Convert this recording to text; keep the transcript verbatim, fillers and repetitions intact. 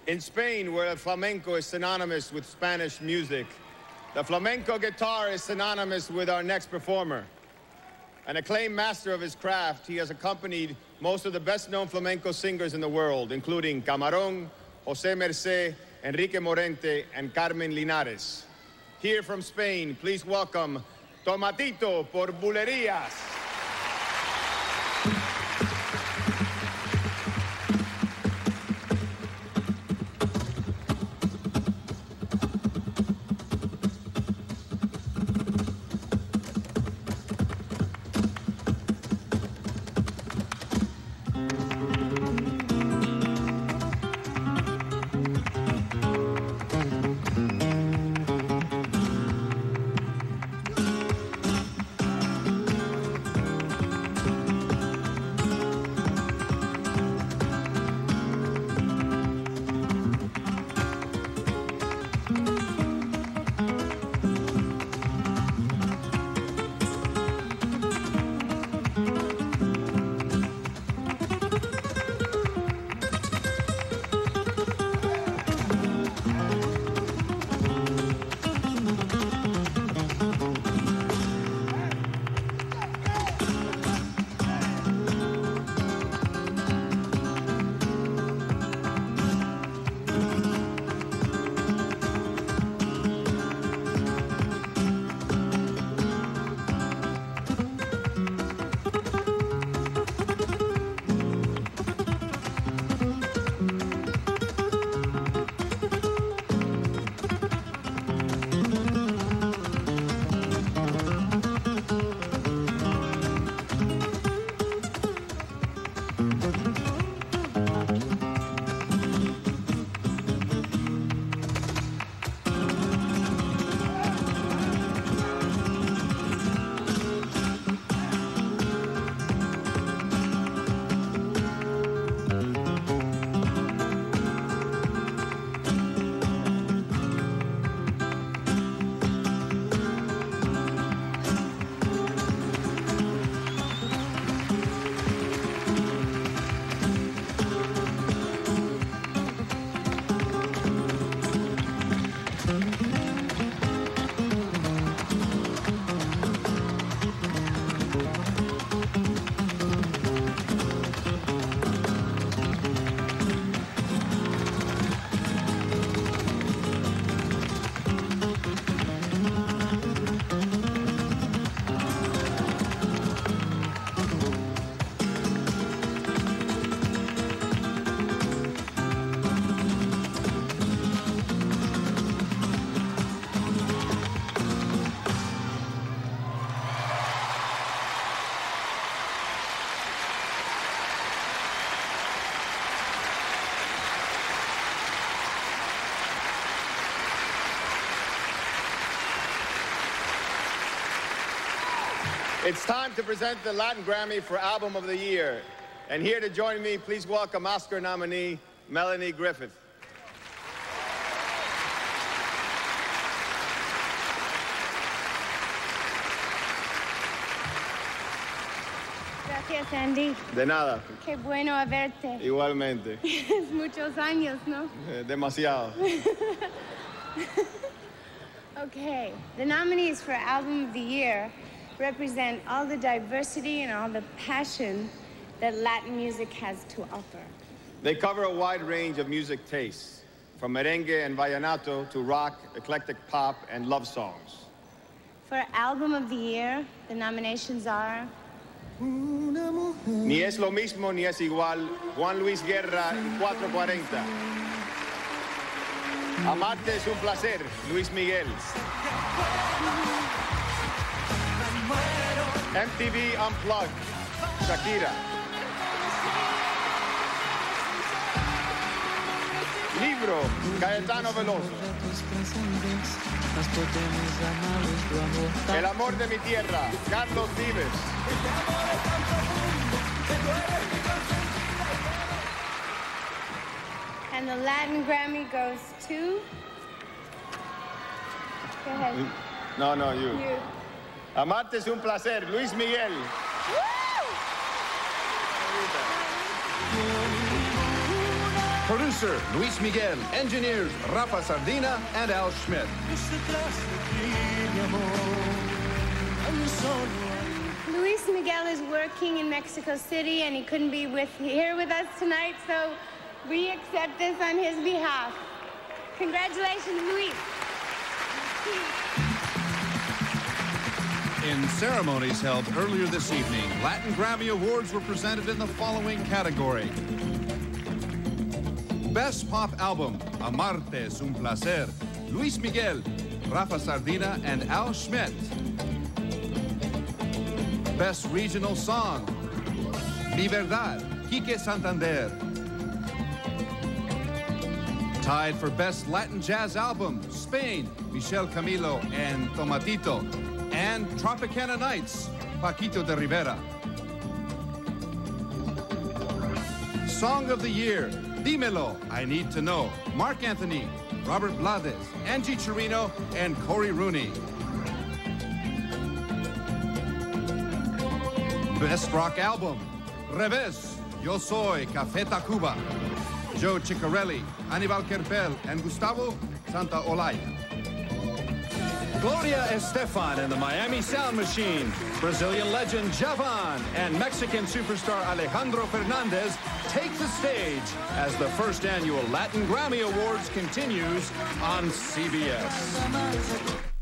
In Spain, where el flamenco is synonymous with Spanish music, the flamenco guitar is synonymous with our next performer. An acclaimed master of his craft, he has accompanied most of the best-known flamenco singers in the world, including Camarón, José Mercé, Enrique Morente, and Carmen Linares. Here from Spain, please welcome Tomatito por Bulerías. It's time to present the Latin Grammy for Album of the Year. And here to join me, please welcome Oscar nominee Melanie Griffith. Gracias, Andy. De nada. Qué bueno verte. Igualmente. Es muchos años, ¿no? Eh, demasiado. Okay, the nominees for Album of the Year represent all the diversity and all the passion that Latin music has to offer. They cover a wide range of music tastes, from merengue and vallenato to rock, eclectic pop, and love songs. For Album of the Year, the nominations are Ni es lo mismo ni es igual, Juan Luis Guerra y cuatro cuarenta. Amarte es un placer, Luis Miguel. M T V Unplugged, Shakira. Libro, Caetano Veloso. El amor de mi tierra, Carlos Vives. And the Latin Grammy goes to... Go ahead. No, no, you. You. Amarte es un placer, Luis Miguel. Producer Producer, Luis Miguel. Engineers, Rafa Sardina and Al Schmidt. Luis Miguel is working in Mexico City, and he couldn't be with, here with us tonight, so we accept this on his behalf. Congratulations, Luis. In ceremonies held earlier this evening, Latin Grammy Awards were presented in the following category. Best Pop Album, Amarte es un placer, Luis Miguel, Rafa Sardina, and Al Schmidt. Best Regional Song, Mi Verdad, Quique Santander. Tied for Best Latin Jazz Album, Spain, Michel Camilo and Tomatito. And Tropicana Nights, Paquito de Rivera. Song of the Year, Dímelo, I Need to Know, Mark Anthony, Robert Blades, Angie Chirino, and Corey Rooney. Best Rock Album, Revés, Yo Soy, Café Tacuba, Joe Ciccarelli, Aníbal Kerpel, and Gustavo Santaolalla. Gloria Estefan and the Miami Sound Machine, Brazilian legend Javan, and Mexican superstar Alejandro Fernandez take the stage as the first annual Latin Grammy Awards continues on C B S.